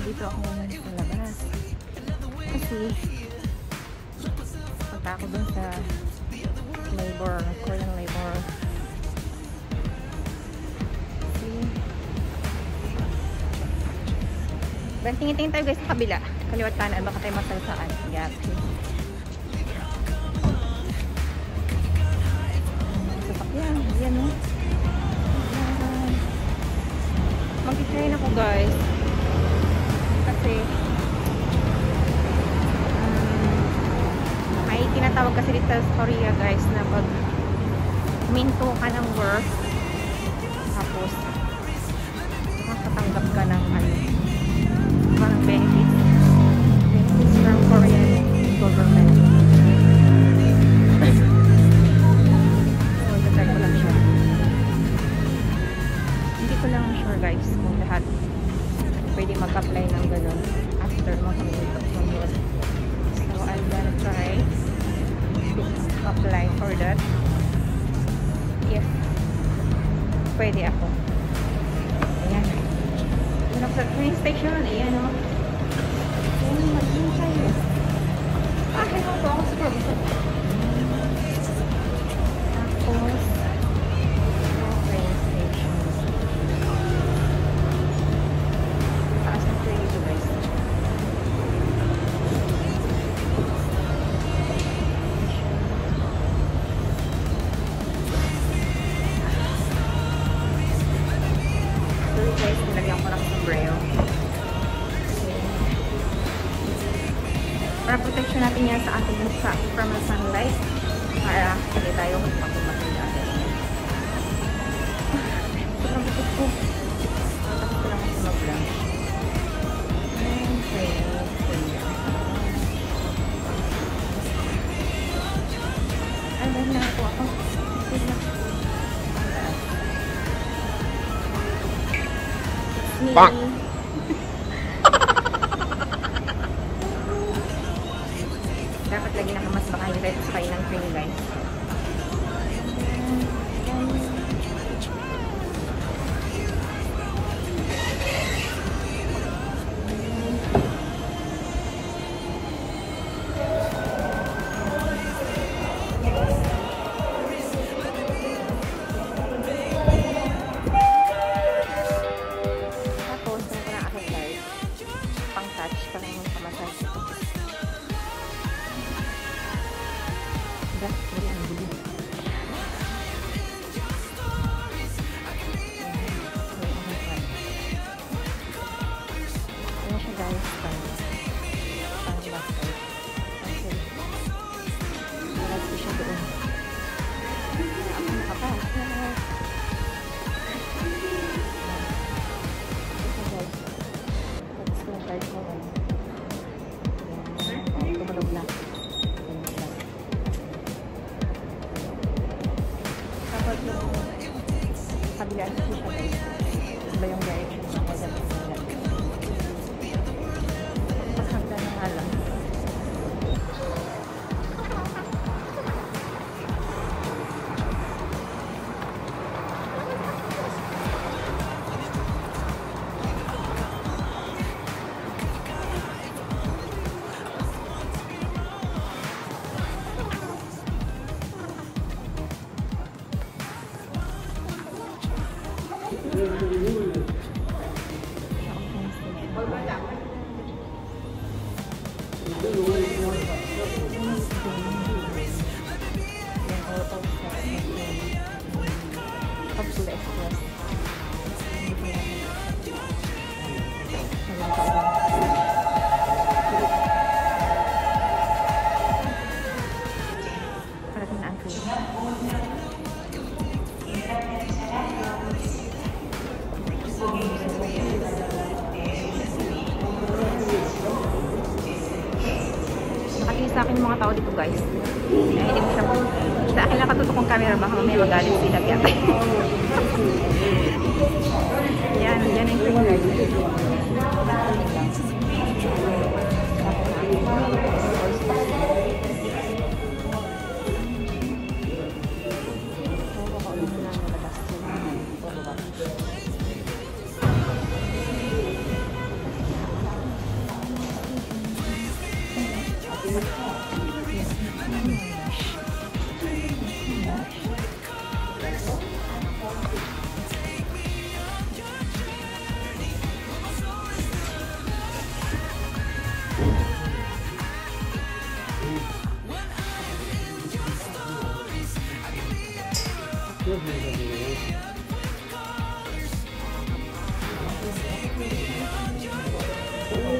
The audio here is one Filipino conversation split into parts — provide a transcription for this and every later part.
dito ako sa labas. Kasi punta ako dun sa labor, Korean labor. Tingin-tingin tayo guys sa kabila. Kaliwat kanan, baka tayo masalsaan. Yeah. Sasakyan. Yan o. Mag-train ako guys. Kasi may tinatawag kasi dito sa Korea guys na pag minto ka ng work tapos makatanggap ka ng parang benefits from Korean government. So, tatry ko lang siya. Hindi ko lang sure guys kung lahat pwede mag-apply ng ganun after makamito from work. So, I'm gonna try to apply for that if pwede ako. Ayan. Ayan ako sa train station. Ayan o. Ayan, mag-hintay. Akin mo po ako sa provision. Tapos, train station. Taas ng train ito guys. Sorry guys, nilagyan ko ng sombrero. Para protection natin yan sa ating from the sunlight para hindi tayo magpapumatan natin. Sobrang butot ko. Tapos ko lang ako mag-lunch. Okay. Alam na po ako. Bang! Dapat lagi nakamas baka yung red sky ng train guys. Tapos, ito na aking guys. Pang touch, parang pamassage ito. Very unbelievable. Ayan siya guys, pang basket. Kasi malas ko siya doon. Ako nakapasok. Ito guys. Tapos ko yung card ko. Tumalog na. Kapag kabila ko siya guys. Iba yung direction na ako dyan. Paghagda na nga lang. Nakatingin sa akin yung mga tao dito guys. Nahilig ko siya po. Sa akin lang katutok ang camera, baka may magalit sila kaya. Yan, yan ang train guys.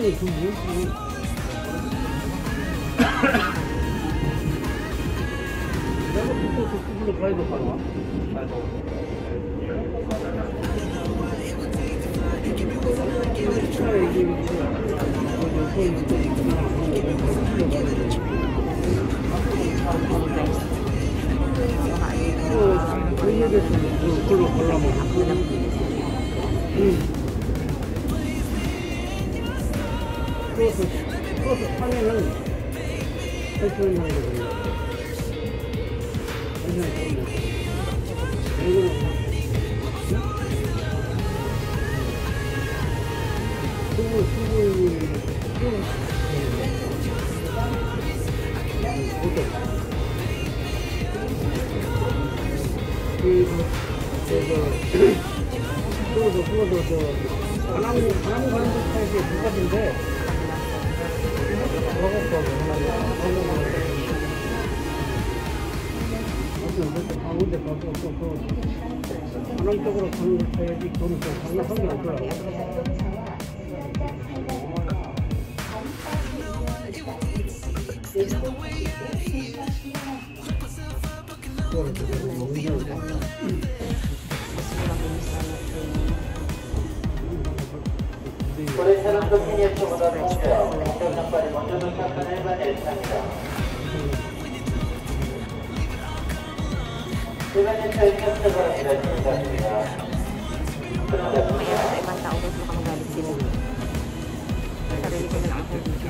좀 무슨 내가 보통 그걸로 가야 될 거야. 그걸로 가려면 그것도 파면은 8,000원 정도 됩니다. 하나무 가는 듯하게 똑같은데 가운데 가서 하남 쪽으로 가는 걸 타야지 그건 또 상관이 없더라고. 고래차는 도킹역보다 동시에 운전장발이 먼저 도착한 일반 열차입니다. 일반 열차의 탑승을 기다립니다. Sa ibang tao daw baka magalit sila. Sarili ko na lang ako dito.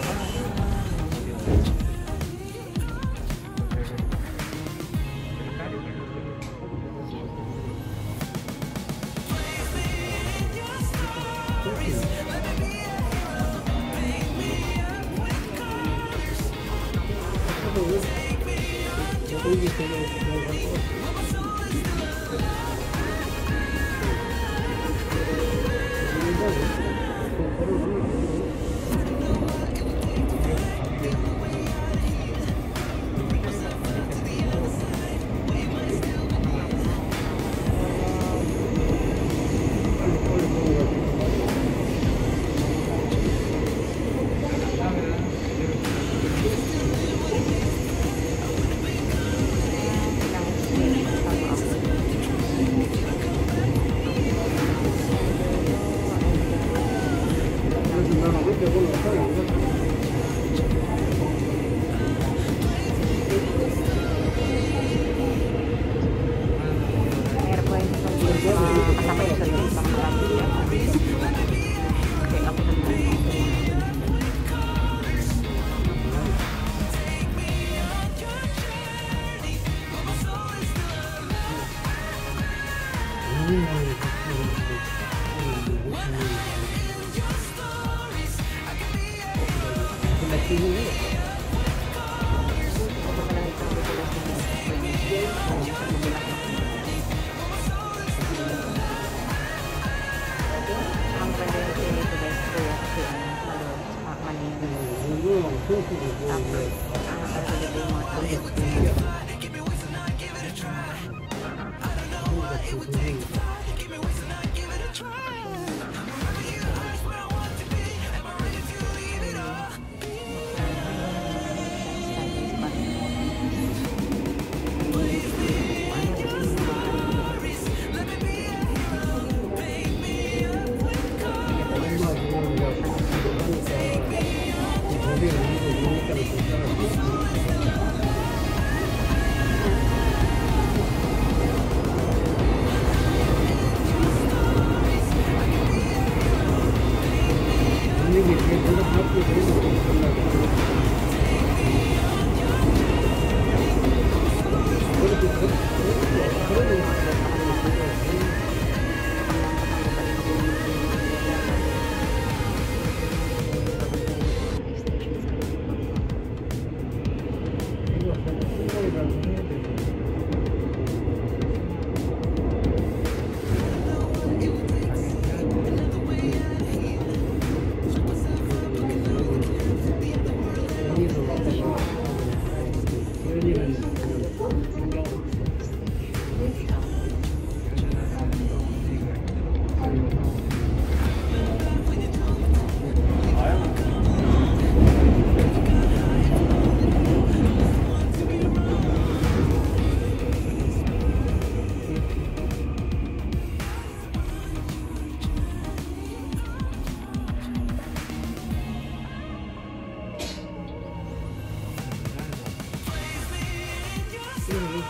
Thank you.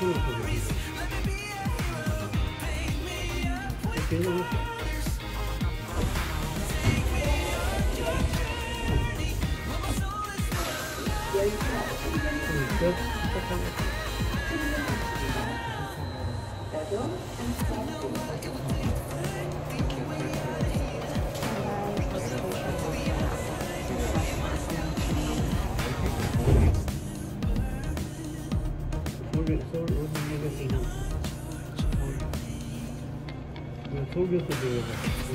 손을 보고 이렇게 서울에서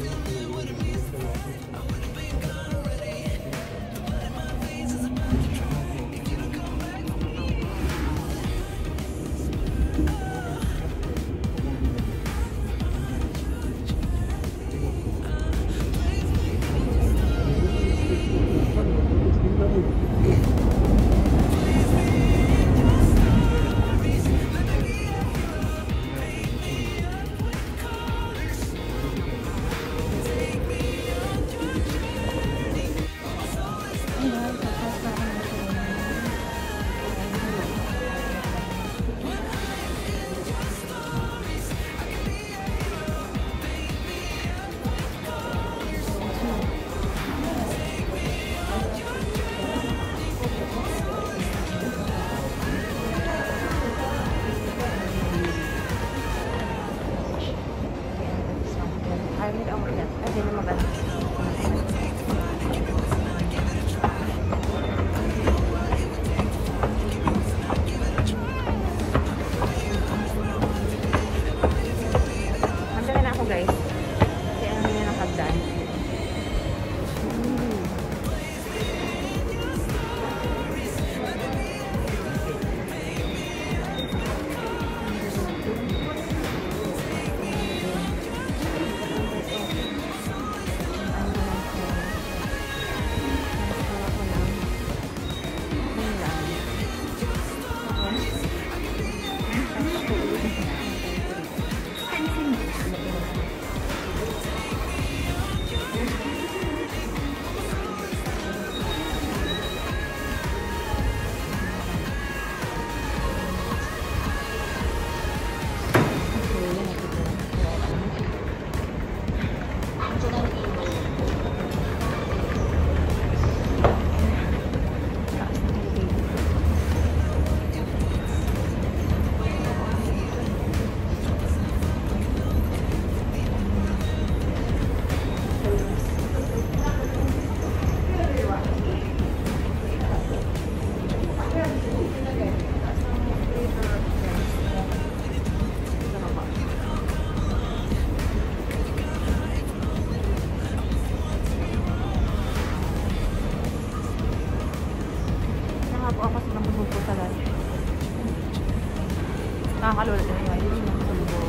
nakakalula din yun. Hindi naman sumbo.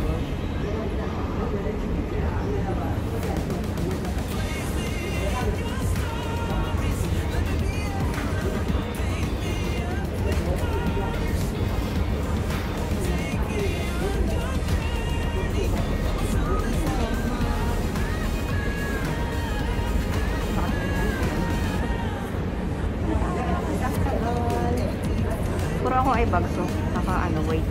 Puro ako ay bagso. Saka ano, wait.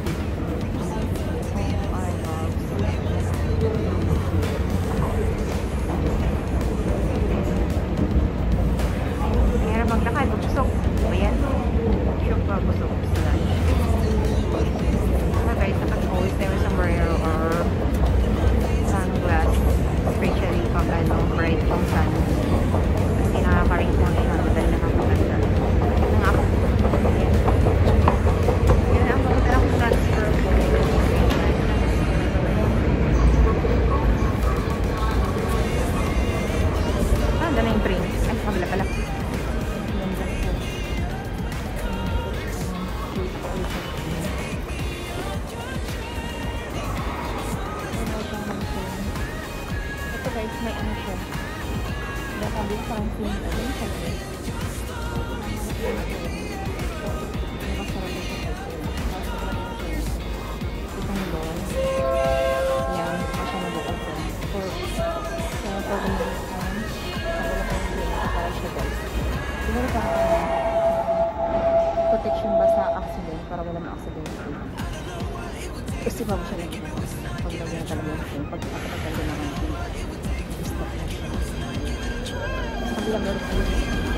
Mahirap maglakad. Busog. Ayan. Busog pa. Busog sa lunch. So guys, always never sombrero or sunglass. Especially pag ano, bright pang sun. Kasi nakaka-ring mo na yun. Dahil nakakaganda. Ito nga ako. Ayan. Yun ang maganda akong transfer ko. Ah, ganda yung train. Ay, kabila pala. Ito guys, may ano siya. Nakabi parang film. Ito yung sabi. Itong doon. Yan. Masya na bukas yun. For siguro pa protection ba sa accident para wala ng accident. iba mo siya lang ito. Pag daw yan talaga yung phone. Pag nakapaganda naman yung stop na siya. Sa kabila meron pa yun.